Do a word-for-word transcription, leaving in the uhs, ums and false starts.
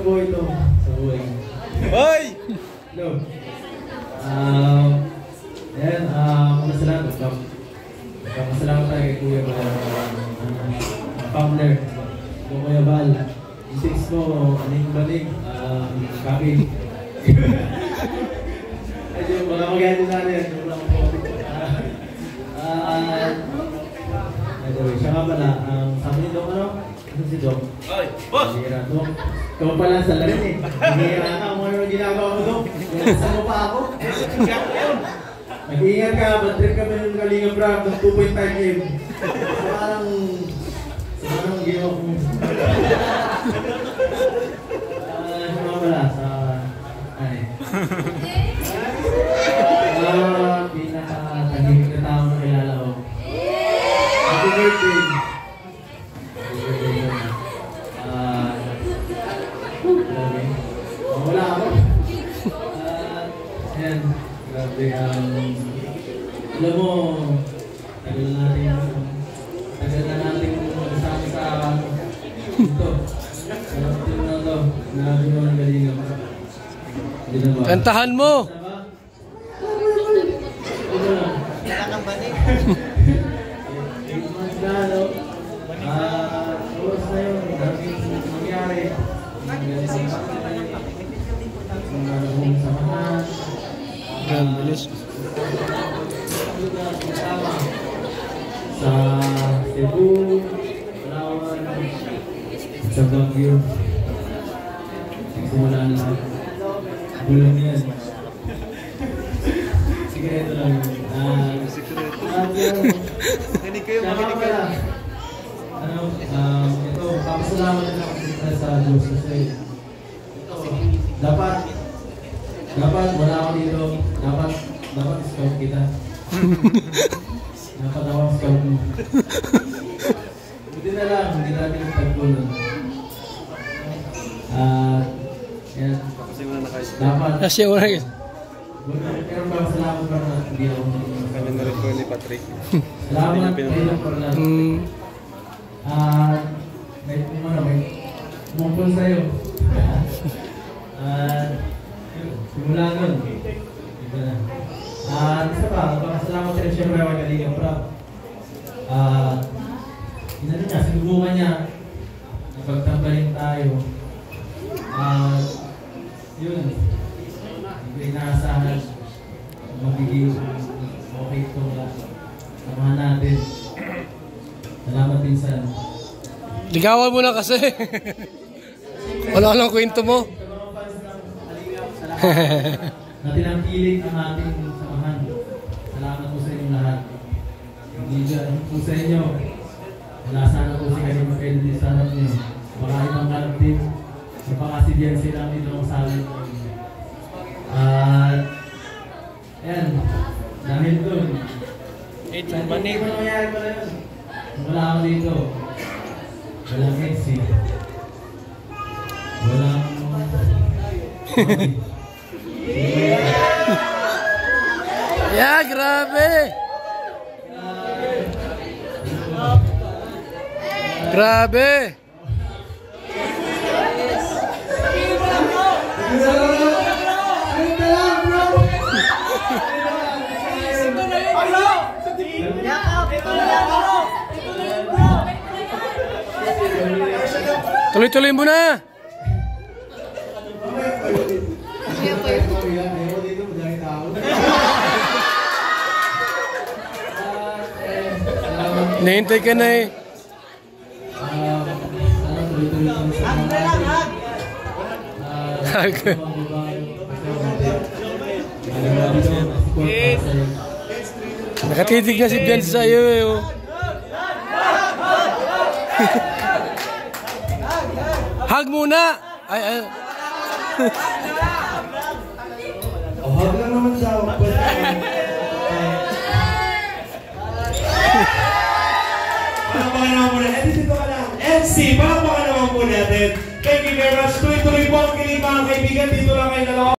buhay ito sa buhay. Hoy! Hello. Um, ayan, um, masalamat. Masalamat tayo kay Kuya Bal. Uh, Pamler. Kuya Bal. Yung tips mo, aning-banig. Uh, copy. Ayun, baka mag-ano na rin. Wala ko po. Ah, anyway, siya nga pala. Um, sabi ni Dok, ano? Ano si Dok? Ay, boss! Hihira, Dok. Ikaw pala sa larin eh. Hihira ka. Ano yung ginagawa mo, Dok? Nasa mo pa ako? Mag-iingat ka. Bad trip ka ba yung Kalinga Brab ng two point five M? So parang... So parang ginawa ko. Ah, siya nga pala sa... Ay. Ah, pinaka-tahimik na tao na kilala ko. Happy birthday! Happy birthday mo. Ah, grabe. Oh, wala ako. Ah, ayan. Grabe. Um, alam mo, tagal na natin, tagal na natin kasama sa ito. Sa team na ito. Grabe mo ang galingan. Kantahan mo! Ah, oras na yun. Daming nangyari. Maraming samahan. Yan, bilis. Sa Cebu, Palawan, sa Baguio. Nagsimula na bulan yan. Sikreto lang. Ah, at yun. Makinig kayo, Kaya makinig kayo. pala, ano, um, ito, papasalamat na ako sa Diyos kasi ito, dapat, dapat wala ako dito, dapat, dapat scout kita. Dapat ako scout mo. Buti na lang, hindi natin yung tagpunan. At, yan, dapat, Kasi wala yun. pero papasalamat pa na hindi ako Kami na rin po ni Patrick. salamat kayo po na. Hmm. Ah, may ano, may tumumpol sa'yo. Ah, simula nun. Iba na. Ah, isa pa, pasalamat rin siyempre ako Kalinga Brab. Ah, inano niya, sinubukan niya. Napagtambalin tayo. Ah, yun. Hindi inaasahan. Magiging okay ito na. Samahan natin. Salamat din sa ano. Ligawan mo na kasi. Wala lang kwento mo. Sa mga fans ng Kalingap, salamat na tinangkilik ang ating samahan. Salamat po sa inyong lahat. Hindi dyan po sa inyo. Wala sana po si Kalinga Kennedy sa harap nyo. Baka ibang kalap din. Napakasidiyan sila dito ng salin. At, ayan, dahil doon. Hindi ko nangyayari pala yun. Wala ako dito. Walang exit. Walang... Yeah, grabe! Grabe! Tuloy-tuloy mo na! Nahintay ka na eh. Nakatitig na si Bian sa'yo eh. Oh. Hug muna! Ay, ay. Oh, hug lang naman daw. Palakpakan naman muna. Eh, dito ka lang. M C, palakpakan naman po natin. Thank you very much. Tuloy-tuloy po ang kilig mga kaibigan. Dito lang kayo dalawa.